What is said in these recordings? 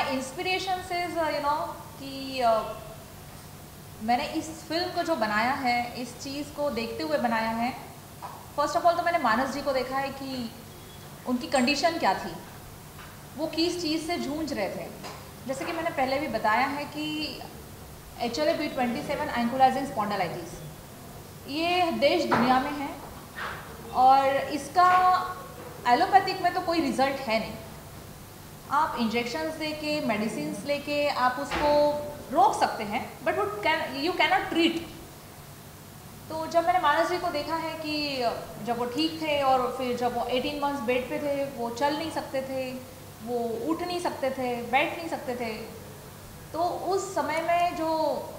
Inspiration से कि मैंने इस फिल्म को जो बनाया है, इस चीज़ को देखते हुए बनाया है। फर्स्ट ऑफ ऑल तो मैंने मानस जी को देखा है कि उनकी कंडीशन क्या थी, वो किस चीज़ से जूझ रहे थे। जैसे कि मैंने पहले भी बताया है कि HLA-B27 एंकोलाइजिंग स्पॉन्डिलाइटिस ये देश दुनिया में है और इसका एलोपैथिक में तो कोई रिजल्ट है नहीं। आप इंजेक्शंस देके, मेडिसिन्स लेके आप उसको रोक सकते हैं, but you can not treat. तो जब मैंने मानस जी को देखा है कि जब वो ठीक थे और फिर जब वो 18 मंथ्स बेड पे थे, वो चल नहीं सकते थे, वो उठ नहीं सकते थे, बैठ नहीं सकते थे, तो उस समय में जो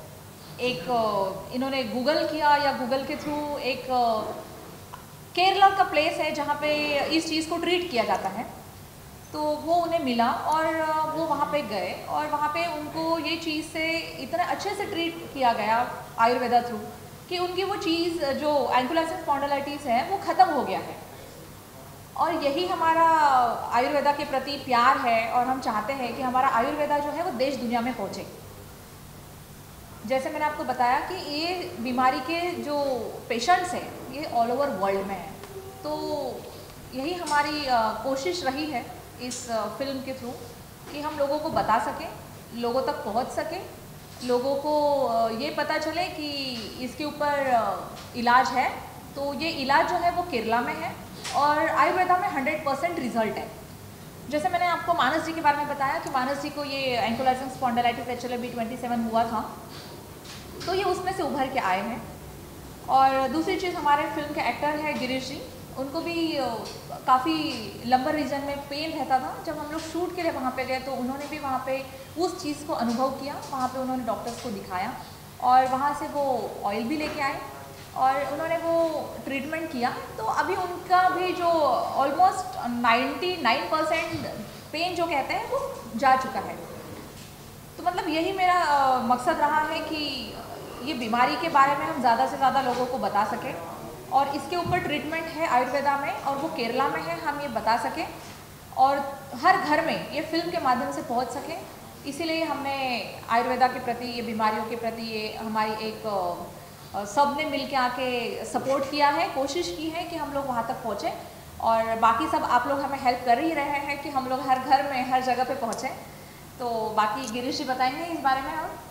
एक इन्होंने गूगल किया या गूगल के थ्रू एक केरला का प्लेस है जहाँ पे इस चीज़ को ट्रीट किया जाता है, तो वो उन्हें मिला और वो वहाँ पे गए और वहाँ पे उनको ये चीज़ से इतने अच्छे से ट्रीट किया गया आयुर्वेदा थ्रू कि उनकी वो चीज़ जो एंकोलाइजिंग स्पॉन्डिलाइटिस है वो ख़त्म हो गया है। और यही हमारा आयुर्वेदा के प्रति प्यार है और हम चाहते हैं कि हमारा आयुर्वेदा जो है वो देश दुनिया में पहुँचे। जैसे मैंने आपको बताया कि ये बीमारी के जो पेशेंट्स हैं ये ऑल ओवर वर्ल्ड में है, तो यही हमारी कोशिश रही है इस फिल्म के थ्रू कि हम लोगों को बता सकें, लोगों तक पहुंच सके, लोगों को ये पता चले कि इसके ऊपर इलाज है। तो ये इलाज जो है वो केरला में है और आयुर्वेदा में 100% रिजल्ट है। जैसे मैंने आपको मानस जी के बारे में बताया कि मानस जी को ये एंकोलाइजिंग स्पॉन्डिलाइटिस HLA-B27 हुआ था, तो ये उसमें से उभर के आए हैं। और दूसरी चीज़, हमारे फिल्म के एक्टर हैं गिरीश जी, उनको भी काफ़ी लंबर रीजन में पेन रहता था। जब हम लोग शूट के लिए वहाँ पे गए तो उन्होंने भी वहाँ पे उस चीज़ को अनुभव किया, वहाँ पे उन्होंने डॉक्टर्स को दिखाया और वहाँ से वो ऑयल भी लेके आए और उन्होंने वो ट्रीटमेंट किया। तो अभी उनका भी जो ऑलमोस्ट 99% पेन जो कहते हैं वो जा चुका है। तो मतलब यही मेरा मकसद रहा है कि ये बीमारी के बारे में हम ज़्यादा से ज़्यादा लोगों को बता सकें और इसके ऊपर ट्रीटमेंट है आयुर्वेदा में और वो केरला में है, हम ये बता सकें और हर घर में ये फिल्म के माध्यम से पहुंच सके। इसीलिए हमने आयुर्वेदा के प्रति, ये बीमारियों के प्रति ये हमारी एक सब ने मिल के आके सपोर्ट किया है, कोशिश की है कि हम लोग वहाँ तक पहुँचें और बाकी सब आप लोग हमें हेल्प कर ही रहे हैं कि हम लोग हर घर में, हर जगह पे पहुँचें। तो बाकी गिरीश जी बताएंगे इस बारे में और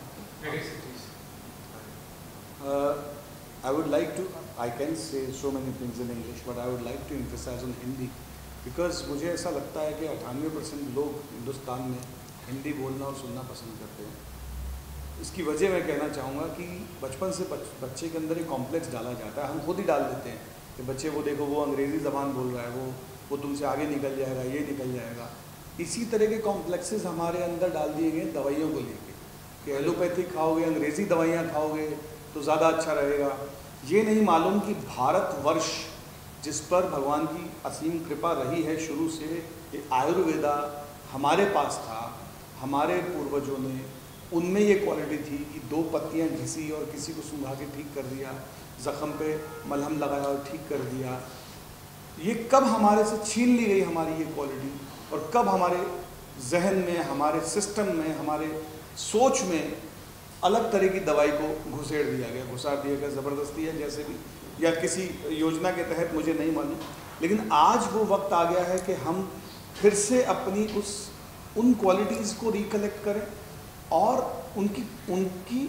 I would like to, I can say so many things in English, but I would like to emphasize on Hindi because मुझे ऐसा लगता है कि 98% लोग हिंदुस्तान में हिंदी बोलना और सुनना पसंद करते हैं। इसकी वजह मैं कहना चाहूँगा कि बचपन से बच्चे के अंदर एक कॉम्प्लेक्स डाला जाता है, हम खुद ही डाल देते हैं कि बच्चे वो देखो वो अंग्रेज़ी ज़बान बोल रहा है, वो तुमसे आगे निकल जाएगा, ये निकल जाएगा। इसी तरह के कॉम्प्लेक्सेस हमारे अंदर डाल दिए गए दवाइयों को लेके कि एलोपैथिक खाओगे, अंग्रेज़ी दवाइयाँ खाओगे तो ज़्यादा अच्छा रहेगा। ये नहीं मालूम कि भारतवर्ष जिस पर भगवान की असीम कृपा रही है शुरू से, ये आयुर्वेदा हमारे पास था, हमारे पूर्वजों ने, उनमें ये क्वालिटी थी कि 2 पत्तियाँ घिसी और किसी को सूंघा के ठीक कर दिया, ज़ख़म पे मलहम लगाया और ठीक कर दिया। ये कब हमारे से छीन ली गई हमारी ये क्वालिटी और कब हमारे जहन में, हमारे सिस्टम में, हमारे सोच में अलग तरह की दवाई को घुसेड़ दिया गया, घुसाड़ दिया गया, ज़बरदस्ती है जैसे भी या किसी योजना के तहत, मुझे नहीं मालूम। लेकिन आज वो वक्त आ गया है कि हम फिर से अपनी उन क्वालिटीज़ को रिकलेक्ट करें और उनकी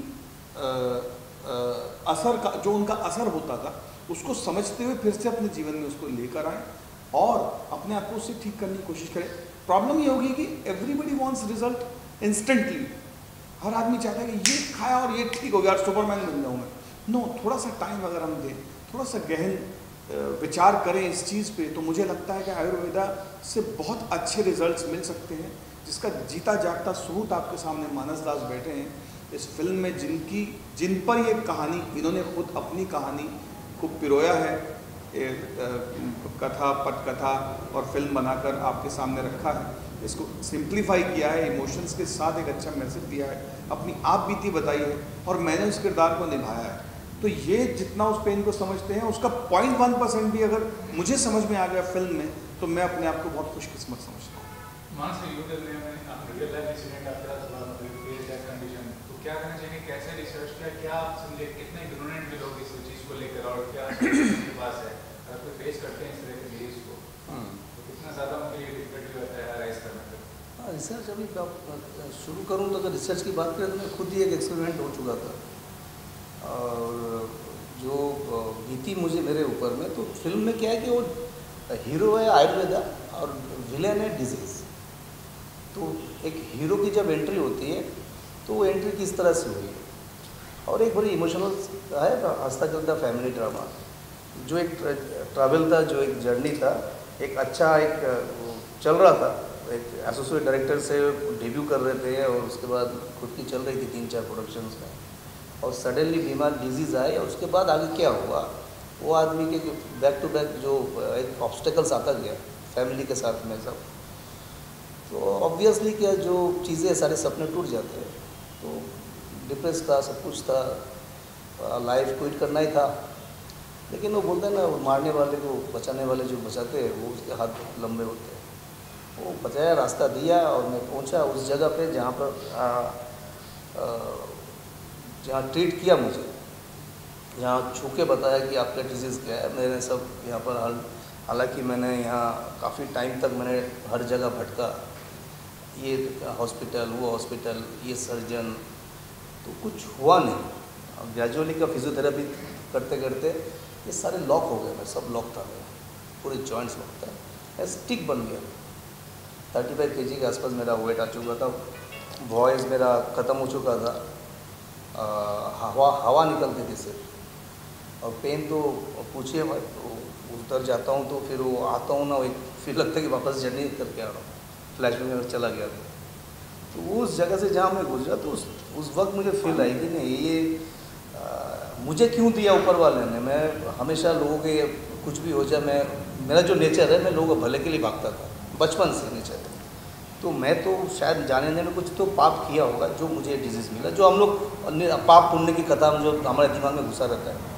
असर का जो उनका असर होता था उसको समझते हुए फिर से अपने जीवन में उसको लेकर आएँ और अपने आप को उससे ठीक करने की कोशिश करें। प्रॉब्लम ये होगी कि एवरीबडी वांट्स रिजल्ट इंस्टेंटली। हर आदमी चाहता है कि ये खाया और ये ठीक हो गया और सुपरमैन बन जाऊँ मैं। नो, थोड़ा सा टाइम अगर हम दें, थोड़ा सा गहन विचार करें इस चीज़ पे, तो मुझे लगता है कि आयुर्वेदा से बहुत अच्छे रिजल्ट्स मिल सकते हैं, जिसका जीता जागता सबूत आपके सामने मानस दास बैठे हैं इस फिल्म में, जिन पर ये कहानी, इन्होंने खुद अपनी कहानी को पिरोया है, कथा पटकथा और फिल्म बनाकर आपके सामने रखा है, इसको सिंप्लीफाई किया है, इमोशंस के साथ एक अच्छा मैसेज दिया है, अपनी आप बीती बताई है और मैंने उस किरदार को निभाया है। तो ये जितना उस पेन को समझते हैं उसका 0.1% भी अगर मुझे समझ में आ गया फिल्म में, तो मैं अपने आप को बहुत खुशकिस्मत समझता हूँ। मास यूथ में आप रियल लाइफ इंसिडेंट आपका फेस दैट कंडीशन, तो क्या करना चाहिए, कैसे रिसर्च किया, क्या आप समझे कितने इग्नोरेंट भी लोग इस चीज़ को लेकर, और क्या उनके पास है अगर कोई फेस करते हैं इस तरह के केस को, तो कितना ज़्यादा उनके लिए डिफिकल्टी होता है राइज करने पर? हाँ, रिसर्च अभी शुरू करूँ तो अगर रिसर्च की बात करें तो मैं खुद ही एक एक्सपेरिमेंट हो चुका था, और जो बीती मुझे मेरे ऊपर में, तो फिल्म में क्या है कि वो हीरो है आयुर्वेदा और विलेन है डिजीज़। तो एक हीरो की जब एंट्री होती है तो वो एंट्री किस तरह से हुई, और एक बड़ी इमोशनल है हंसता खेलता फैमिली ड्रामा, जो एक ट्रैवल था, जो एक जर्नी था, एक अच्छा एक चल रहा था, एक एसोसिएट डायरेक्टर से डेब्यू कर रहे थे और उसके बाद खुद की चल रही थी 3-4 प्रोडक्शंस में, और सडनली बीमार डिजीज़ आए, और उसके बाद आगे क्या हुआ, वो आदमी के बैक टू बैक जो एक ऑब्स्टेकल्स आता गया फैमिली के साथ में सब, तो ऑब्वियसली क्या जो चीज़ें सारे सपने टूट जाते हैं, तो डिप्रेस था, सब कुछ था, लाइफ क्विट करना ही था, लेकिन वो बोलते हैं ना, मारने वाले को बचाने वाले जो बचाते हैं वो उसके हाथ लंबे होते हैं, वो बचाया, रास्ता दिया, और मैं पहुंचा उस जगह पे जहाँ पर जहाँ ट्रीट किया मुझे, जहाँ छू के बताया कि आपका डिजीज़ क्या है। मैंने सब यहाँ पर हालांकि मैंने यहाँ काफ़ी टाइम तक मैंने हर जगह भटका, ये हॉस्पिटल, वो हॉस्पिटल, ये सर्जन, तो कुछ हुआ नहीं। ग्रेजुअली का फिजियोथेरेपी करते करते ये सारे लॉक हो गए, मैं सब लॉक था, मेरा पूरे जॉइंट्स लॉक था, स्टिक बन गया। 35 kg के आसपास मेरा वेट आ चुका था, वॉइस मेरा ख़त्म हो चुका था, हवा निकलती थी सिर्फ, और पेन तो पूछिए मत, तो उतर जाता हूँ तो फिर वो आता हूँ ना, एक फिर लगता है कि वापस जर्नी करके आ रहा हूँ, फ्लैश में चला गया था। तो उस जगह से जहाँ मैं गुजरा तो उस वक्त मुझे फील आई कि नहीं, ये मुझे क्यों दिया ऊपर वाले ने। मैं हमेशा लोगों के कुछ भी हो जाए, मेरा जो नेचर है, मैं लोगों के भले के लिए भागता था, बचपन से नेचर है। तो मैं तो शायद जाने में कुछ तो पाप किया होगा जो मुझे डिजीज़ मिला, जो हम लोग पाप पुण्य की कथा में जो हमारे दिमाग में घुसा रहता है।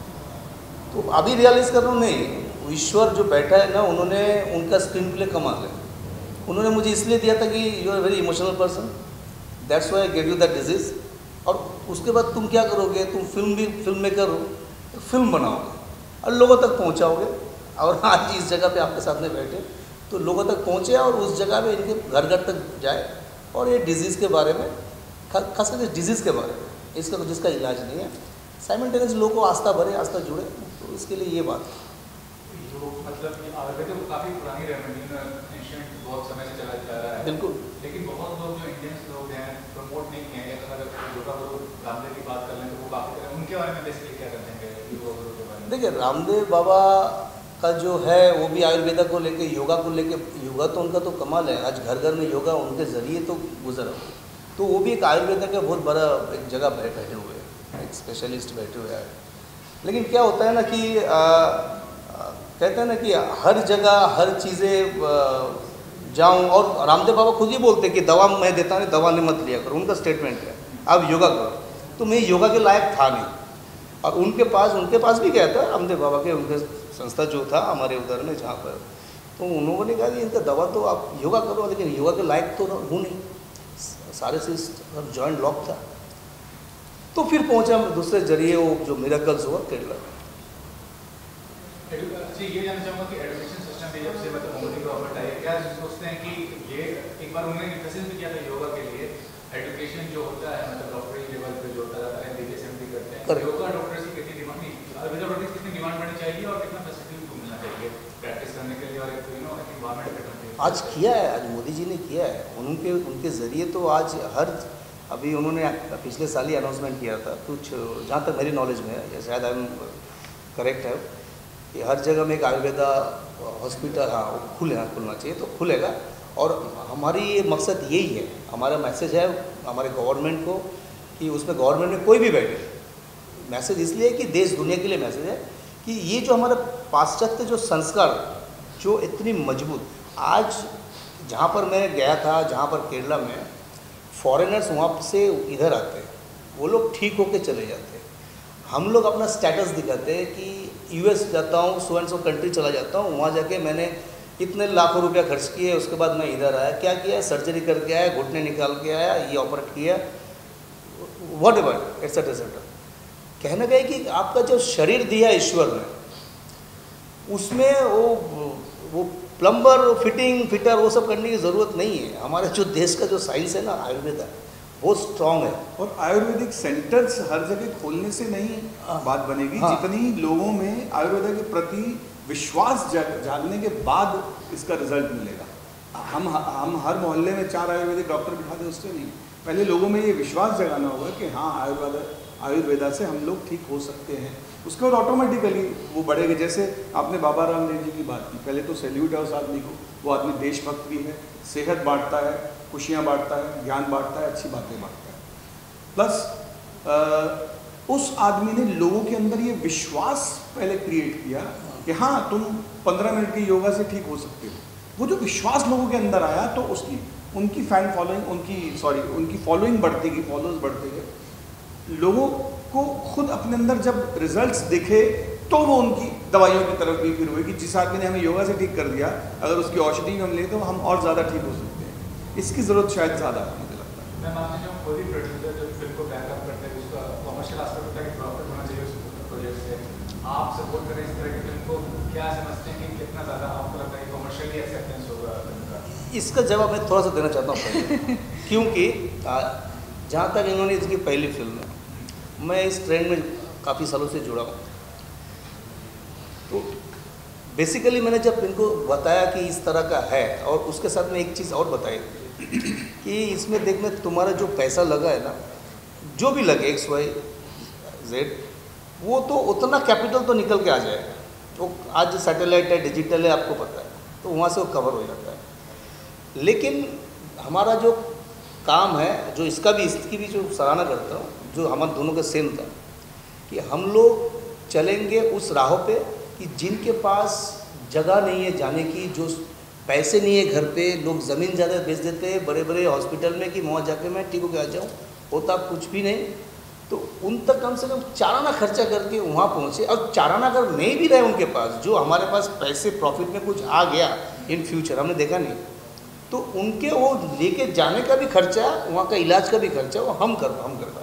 तो अभी रियलाइज़ कर रहा हूँ, नहीं, ईश्वर जो बैठा है ना, उन्होंने उनका स्क्रीन प्ले कमाल है। उन्होंने मुझे इसलिए दिया था कि you are very emotional person, that's why I give you that disease, और उसके बाद तुम क्या करोगे, तुम फिल्म मेकर हो, फिल्म बनाओगे और लोगों तक पहुँचाओगे। और आज इस जगह पे आपके साथ में बैठे तो लोगों तक पहुँचे, और उस जगह पे इनके घर घर तक जाए, और ये डिजीज़ के बारे में, खास करके डिजीज़ के बारे में, इसका जिसका इलाज नहीं है, साइमल्टेनियस लोगों को आस्था भरे, आस्था जुड़े, तो इसके लिए ये बात। मतलब आयुर्वेद तो काफ़ी पुरानी रेमेडी, एंशिएंट बहुत समय से चला जा रहा है, बिल्कुल, लेकिन बहुत लोग जो इंडियंस लोग हैं प्रमोट नहीं किए हैं। अगर योगा गुरु रामदेव की बात कर लें तो वो काफ़ी करें, उनके बारे में बेसिकली क्या करते हैं योगा गुरु के बारे में? देखिए, रामदेव बाबा का जो है वो भी आयुर्वेदा को लेके, योगा को लेके, योगा तो उनका तो कमाल है, आज घर घर में योगा उनके ज़रिए तो गुजरा, तो वो भी एक आयुर्वेदा का बहुत बड़ा एक जगह बैठे हुए हैं, एक स्पेशलिस्ट बैठे हुए हैं। लेकिन क्या होता है ना कि कहते हैं ना कि हर जगह हर चीज़ें जाऊं, और रामदेव बाबा खुद ही बोलते हैं कि दवा मैं देता नहीं, दवा ने मत लिया करो, उनका स्टेटमेंट है, आप योगा करो। तो मैं योगा के लायक था नहीं, और उनके पास भी गया था रामदेव बाबा के, उनके संस्था जो था हमारे उधर में जहाँ पर, तो उन्होंने कहा कि इनका दवा तो आप योगा करो, लेकिन योगा के लायक तो हूँ नहीं, सारे सिस्ट जॉइंट लॉक था। तो फिर पहुँचा दूसरे जरिए वो जो मिरेकल्स हुआ केरला में। अच्छा, ये जानना चाहूँगा कि एजुकेशन सिस्टम पे जब से मतलब मोदी गवर्नमेंट आई, क्या सोचते हैं कि ये एक बार उन्होंने डिस्कशन भी किया था योगा के लिए, एजुकेशन जो होता है मतलब डॉक्टरी लेवल पे जो होता है, MBBS MD करते हैं, योगा डॉक्टर्स की कितनी डिमांड, आयुर्वेदा डॉक्टर्स कितनी डिमांड बढ़नी चाहिए और कितना फैसिलिटी उनको मिलना चाहिए प्रैक्टिस करने के लिए, और एक एनवायरमेंट करने के लिए? आज किया है, आज मोदी जी ने किया है, उनके ज़रिए तो आज अभी उन्होंने पिछले साल ही अनाउंसमेंट किया था कुछ, जहाँ तक मेरी नॉलेज में है, शायद आई एम करेक्ट है, कि हर जगह में एक आयुर्वेदा हॉस्पिटल खुलना चाहिए, तो खुलेगा। और हमारी ये मकसद यही है, हमारा मैसेज है हमारे गवर्नमेंट को, कि उसमें गवर्नमेंट में कोई भी बैठे, मैसेज इसलिए कि देश दुनिया के लिए मैसेज है कि ये जो हमारा पाश्चात्य जो संस्कार जो इतनी मजबूत, आज जहाँ पर मैं गया था, जहाँ पर केरला में फॉरेनर्स वहाँ से इधर आते हैं, वो लोग ठीक होके चले जाते हैं। हम लोग अपना स्टेटस दिखाते हैं कि US जाता हूँ, सो एंड सो कंट्री चला जाता हूँ, वहाँ जाके मैंने इतने लाखों रुपया खर्च किए, उसके बाद मैं इधर आया, क्या किया, सर्जरी करके आया, घुटने निकाल के आया, ये ऑपरेट किया, वॉट एवर एटसेट्रा एटसेट्रा। कहने का है कि आपका जो शरीर दिया ईश्वर ने, उसमें वो प्लम्बर, फिटिंग, फिटर वो सब करने की ज़रूरत नहीं है। हमारे जो देश का जो साइंस है ना, आयुर्वेद है, बहुत स्ट्रांग है। और आयुर्वेदिक सेंटर्स हर जगह खोलने से नहीं बात बनेगी, हाँ। जितनी लोगों में आयुर्वेद के प्रति विश्वास जागने के बाद इसका रिजल्ट मिलेगा। हम हर मोहल्ले में 4 आयुर्वेदिक डॉक्टर बिठा दें, उससे नहीं। पहले लोगों में ये विश्वास जगाना होगा कि हाँ, आयुर्वेदा से हम लोग ठीक हो सकते हैं। उसके बाद ऑटोमेटिकली वो बढ़ेगा। जैसे आपने बाबा रामदेव जी की बात की, पहले तो सैल्यूट है उस आदमी को, वो आदमी देशभक्त भी है, सेहत बांटता है, खुशियाँ बांटता है, ज्ञान बांटता है, अच्छी बातें बांटता है। प्लस उस आदमी ने लोगों के अंदर ये विश्वास पहले क्रिएट किया कि हाँ, तुम 15 मिनट की योगा से ठीक हो सकते हो। वो जो विश्वास लोगों के अंदर आया, तो उनकी फैन फॉलोइंग, उनकी फॉलोइंग बढ़ती गई, फॉलोअर्स बढ़ते गए। लोगों को खुद अपने अंदर जब रिजल्ट्स दिखे, तो वो उनकी दवाइयों की तरफ भी फिर हुए कि जिस आदमी ने हमें योगा से ठीक कर दिया, अगर उसकी औषधि भी हम लें तो हम और ज़्यादा ठीक हो सकते हैं। इसकी ज़रूरत शायद ज़्यादा है, मुझे लगता है। मैं मानते जो कोई भी प्रोड्यूसर जब फिल्म को बैकअप करते हैं, उसका कॉमर्शियल एस्पेक्ट होता है कि प्रॉफिट होना चाहिए उस प्रोजेक्ट से। आप सपोर्ट करें इस तरह की फिल्म को, क्या समझते हैं कि कितना ज़्यादा आपको लगता है कॉमर्शियली एक्सेप्टेंस होगा फिल्म का? इसका जवाब मैं थोड़ा सा देना चाहता हूँ पहले, क्योंकि जहाँ तक इन्होंने इसकी पहली फिल्म है, मैं इस ट्रेंड में काफ़ी सालों से जुड़ा हूँ। तो बेसिकली मैंने जब इनको बताया कि इस तरह का है, और उसके साथ में एक चीज़ और बताई कि इसमें देखना, तुम्हारा जो पैसा लगा है ना, जो भी लगे XYZ, वो तो उतना कैपिटल तो निकल के आ जाएगा। तो आज सैटेलाइट है, डिजिटल है, आपको पता है, तो वहाँ से वो कवर हो जाता है। लेकिन हमारा जो काम है, जो इसकी भी जो सराहना करता हूँ, जो हमारे दोनों का सेम था, कि हम लोग चलेंगे उस राहों पे कि जिनके पास जगह नहीं है जाने की, जो पैसे नहीं है घर पे, लोग ज़मीन ज़्यादा बेच देते हैं बड़े बड़े हॉस्पिटल में कि वहाँ जाके मैं ठीक होकर आ जाऊँ, होता कुछ भी नहीं। तो उन तक कम से कम चाराना खर्चा करके वहाँ पहुँचे। और चाराना अगर नहीं भी रहे उनके पास, जो हमारे पास पैसे प्रॉफिट में कुछ आ गया इन फ्यूचर, हमने देखा नहीं, तो उनके वो लेके जाने का भी खर्चा, वहाँ का इलाज का भी खर्चा वो हम कर पाए।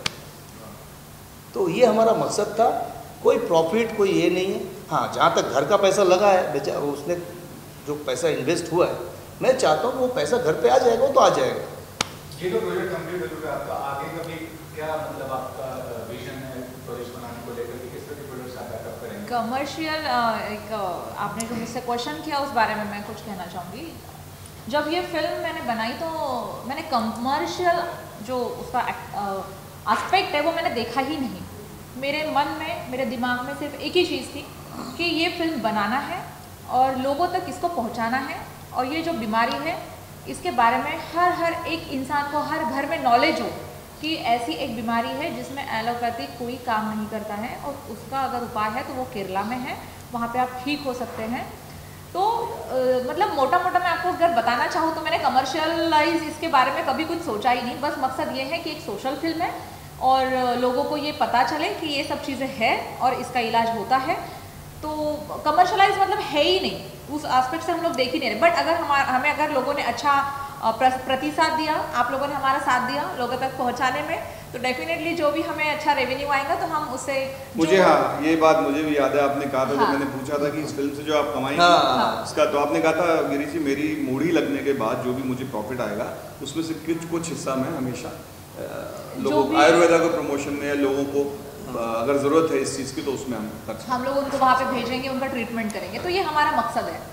तो ये हमारा मकसद था। कोई प्रॉफिट, कोई ये नहीं है। हाँ, जहाँ तक घर का पैसा लगा है, बेचारा उसने जो पैसा इन्वेस्ट हुआ है, मैं चाहता हूँ वो पैसा घर पे आ जाएगा, वो तो आ जाएगा। ये तो प्रोजेक्ट कंप्लीट हो चुका है आपका, आगे का भी क्या मतलब आपका विजन है प्रोजेक्ट बनाने को लेकर के, किस तरह के प्रोजेक्ट्स आप बैकअप करेंगे? कमर्शियल आपने जो मुझसे क्वेश्चन किया, उस बारे में मैं कुछ कहना चाहूँगी। जब ये फिल्म मैंने बनाई तो मैंने कमर्शियल जो उसका एस्पेक्ट है वो मैंने देखा ही नहीं। मेरे मन में, मेरे दिमाग में सिर्फ एक ही चीज़ थी कि ये फिल्म बनाना है और लोगों तक इसको पहुंचाना है, और ये जो बीमारी है इसके बारे में हर एक इंसान को, हर घर में नॉलेज हो कि ऐसी एक बीमारी है जिसमें एलोपैथी कोई काम नहीं करता है, और उसका अगर उपाय है तो वो केरला में है, वहाँ पे आप ठीक हो सकते हैं। तो मतलब मोटा मोटा मैं आपको अगर बताना चाहूँ तो मैंने कमर्शियलाइज इसके बारे में कभी कुछ सोचा ही नहीं। बस मकसद ये है कि एक सोशल फिल्म है और लोगों को ये पता चले कि ये सब चीज़ें हैं और इसका इलाज होता है। तो कमर्शलाइज मतलब है ही नहीं, उस एस्पेक्ट से हम लोग देख ही नहीं रहे। बट अगर हमें अगर लोगों ने अच्छा प्रतिसाद दिया, आप लोगों ने हमारा साथ दिया लोगों तक पहुंचाने में, तो डेफिनेटली जो भी हमें अच्छा रेवेन्यू आएगा तो हम उससे मुझे हाँ, ये बात मुझे भी याद है, आपने कहा था, हाँ, जब मैंने पूछा था कि इस फिल्म से जो आप कमाएंगे, हाँ, इसका, तो आपने कहा था गिरीश जी, मेरी मूड़ी लगने के बाद जो भी मुझे प्रॉफिट आएगा उसमें से कुछ हिस्सा मैं हमेशा लोगों आयुर्वेदा को प्रमोशन में, लोगों को अगर ज़रूरत है इस चीज़ की तो उसमें हम लोग उनको वहाँ पे भेजेंगे, उनका ट्रीटमेंट करेंगे। तो ये हमारा मकसद है।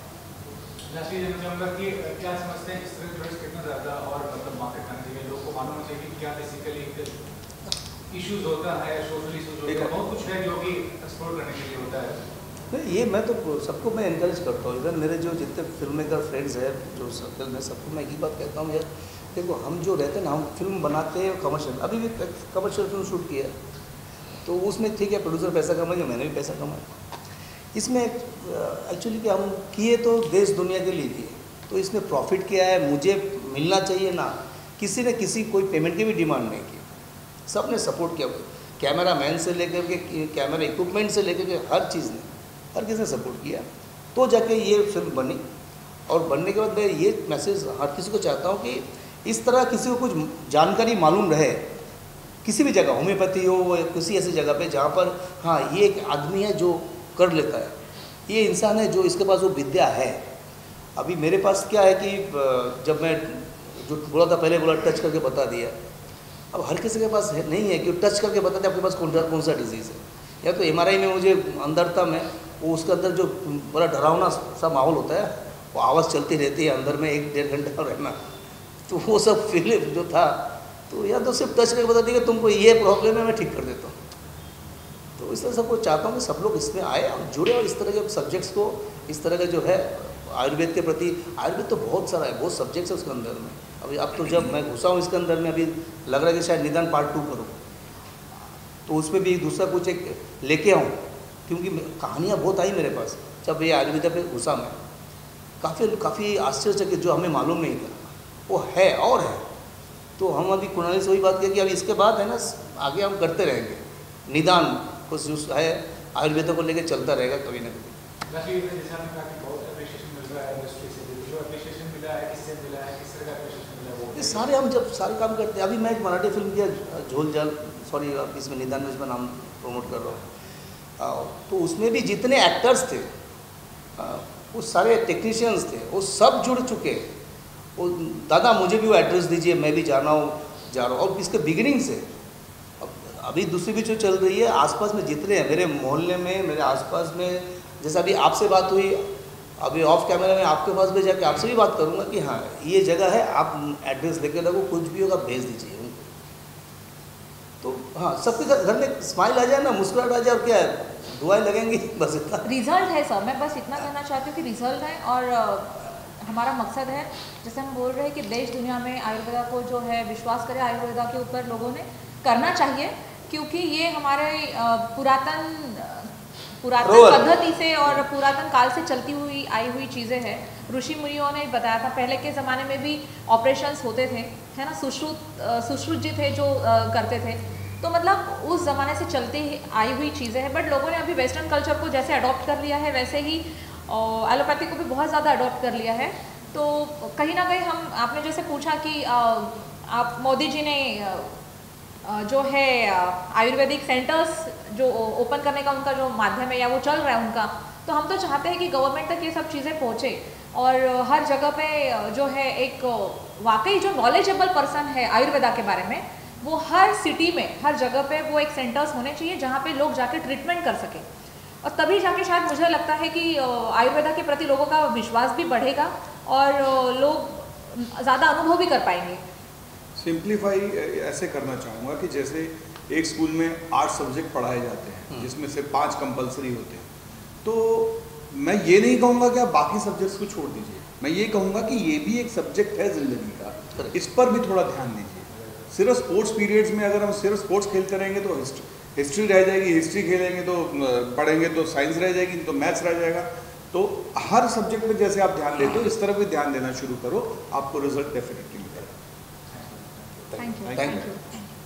क्या समझते हैं इस तरह प्रोडक्ट्स कितना ज़्यादा और मतलब मार्केट करना चाहिए, लोगों को मालूम होना चाहिए कि क्या बेसिकली इश्यूज होता है, सोशल इश्यूज होता है, बहुत कुछ है जो कि एक्सप्लोर करने के लिए होता है। नहीं, ये मैं तो सबको मैं इनकरेज करता हूँ। इवन मेरे जो जितने फिल्म मेकर फ्रेंड्स हैं, जो सर्कल में, सबको मैं एक ही बात कहता हूँ, यार देखो, हम जो रहते हैं ना, हम फिल्म बनाते हैं कमर्शियल, अभी भी कमर्शियल फिल्म शूट किया है, तो उसमें ठीक है प्रोड्यूसर पैसा कमाएगा, मैंने भी पैसा कमाया। इसमें एक्चुअली क्या हम किए तो देश दुनिया के लिए किए, तो इसमें प्रॉफिट क्या है, मुझे मिलना चाहिए ना, किसी ने किसी कोई पेमेंट की भी डिमांड नहीं की, सब ने सपोर्ट किया। कैमरा मैन से लेकर के कैमरा इक्विपमेंट से लेकर के हर चीज़ ने, हर किसी ने सपोर्ट किया, तो जाके ये फिल्म बनी। और बनने के बाद मैं ये मैसेज हर किसी को चाहता हूँ कि इस तरह किसी को कुछ जानकारी मालूम रहे, किसी भी जगह होम्योपैथी हो या किसी ऐसी जगह पे जहाँ पर हाँ ये एक आदमी है जो कर लेता है, ये इंसान है जो इसके पास वो विद्या है। अभी मेरे पास क्या है कि जब मैं जो बोला था पहले बोला टच करके बता दिया, अब हर किसी के पास है नहीं है कि टच करके बता दे आपके पास कौन सा डिजीज़ है। या तो MRI में मुझे अंदर था मैं वो उसके अंदर जो बड़ा डरावना सा माहौल होता है, वो आवाज़ चलती रहती है अंदर में 1-1.5 घंटा रहना, तो वो सब फील जो था तो या तो सिर्फ टच करके बता दिया कि तुमको ये प्रॉब्लम है मैं ठीक कर देता हूँ। तो इस तरह सबको चाहता हूँ कि सब लोग इसमें आए और जुड़े और इस तरह के सब्जेक्ट्स को इस तरह का जो है आयुर्वेद के प्रति, आयुर्वेद तो बहुत सारा है, बहुत सब्जेक्ट्स है उसके अंदर में। अभी अब तो जब मैं घुसा हूँ इसके अंदर में अभी लग रहा है कि शायद निदान पार्ट 2 करूँ, तो उसमें भी दूसरा कुछ एक लेके आऊँ, क्योंकि कहानियाँ बहुत आई मेरे पास जब ये आयुर्वेद पे घुसा मैं, काफ़ी आश्चर्यचकित जो हमें मालूम नहीं था वो है और है। तो हम अभी कुणाली से वही बात किया कि अभी इसके बाद है ना आगे हम करते रहेंगे, निदान कुछ जो है आयुर्वेद को लेकर चलता रहेगा कभी ना कभी। ये सारे हम जब सारे काम करते हैं, अभी मैं एक मराठी फिल्म किया झोल जाल, सॉरी इसमें निदान में इसमें नाम प्रमोट कर रहा हूँ, तो उसमें भी जितने एक्टर्स थे वो सारे टेक्नीशियंस थे, वो सब जुड़ चुके। वो दादा मुझे भी वो एड्रेस दीजिए, मैं भी जा रहा हूँ और इसके बिगिनिंग से अभी दूसरी भी जो चल रही है आसपास में जितने हैं मेरे मोहल्ले में, मेरे आसपास में, जैसे अभी आपसे बात हुई, अभी ऑफ कैमरा में आपके पास भी जाके आपसे भी बात करूँगा कि हाँ ये जगह है, आप एड्रेस लेके रखो, कुछ भी होगा भेज दीजिए उनको। तो हाँ सबके घर में स्माइल आ जाए ना, मुस्कुराहट आ जाए, और क्या है दुआएं लगेंगी, बस इतना रिजल्ट है सर। मैं बस इतना कहना चाहती हूँ कि रिजल्ट है और हमारा मकसद है, जैसे हम बोल रहे हैं कि देश दुनिया में आयुर्वेदा को जो है विश्वास करें, आयुर्वेदा के ऊपर लोगों ने करना चाहिए, क्योंकि ये हमारे पुरातन पद्धति से और पुरातन काल से चलती हुई आई हुई चीज़ें हैं। ऋषि मुनियों ने बताया था, पहले के ज़माने में भी ऑपरेशंस होते थे, है ना, सुश्रुत जी थे जो करते थे, तो मतलब उस ज़माने से चलती आई हुई चीज़ें हैं। बट लोगों ने अभी वेस्टर्न कल्चर को जैसे अडॉप्ट कर लिया है, वैसे ही एलोपैथी को भी बहुत ज़्यादा अडॉप्ट कर लिया है। तो कहीं ना कहीं हम, आपने जैसे पूछा कि आप मोदी जी ने जो है आयुर्वेदिक सेंटर्स जो ओपन करने का उनका जो माध्यम है या वो चल रहा है उनका, तो हम तो चाहते हैं कि गवर्नमेंट तक ये सब चीज़ें पहुँचे और हर जगह पे जो है एक वाकई जो नॉलेजेबल पर्सन है आयुर्वेदा के बारे में, वो हर सिटी में, हर जगह पे वो एक सेंटर्स होने चाहिए जहाँ पे लोग जाके ट्रीटमेंट कर सकें, और तभी जाके शायद मुझे लगता है कि आयुर्वेदा के प्रति लोगों का विश्वास भी बढ़ेगा और लोग ज़्यादा अनुभव भी कर पाएंगे। सिंप्लीफाई ऐसे करना चाहूँगा कि जैसे एक स्कूल में 8 सब्जेक्ट पढ़ाए जाते हैं जिसमें से 5 कंपलसरी होते हैं, तो मैं ये नहीं कहूँगा कि आप बाकी सब्जेक्ट्स को छोड़ दीजिए, मैं ये कहूँगा कि ये भी एक सब्जेक्ट है ज़िंदगी का, इस पर भी थोड़ा ध्यान दीजिए। सिर्फ स्पोर्ट्स पीरियड्स में अगर हम सिर्फ स्पोर्ट्स खेलते रहेंगे तो हिस्ट्री रह जाएगी, हिस्ट्री खेलेंगे तो पढ़ेंगे तो साइंस रह जाएगी, तो मैथ्स रह जाएगा। तो हर सब्जेक्ट में जैसे आप ध्यान देते हो इस तरफ भी ध्यान देना शुरू करो, आपको रिजल्ट डेफिनेटली मिलेगा। Thank you.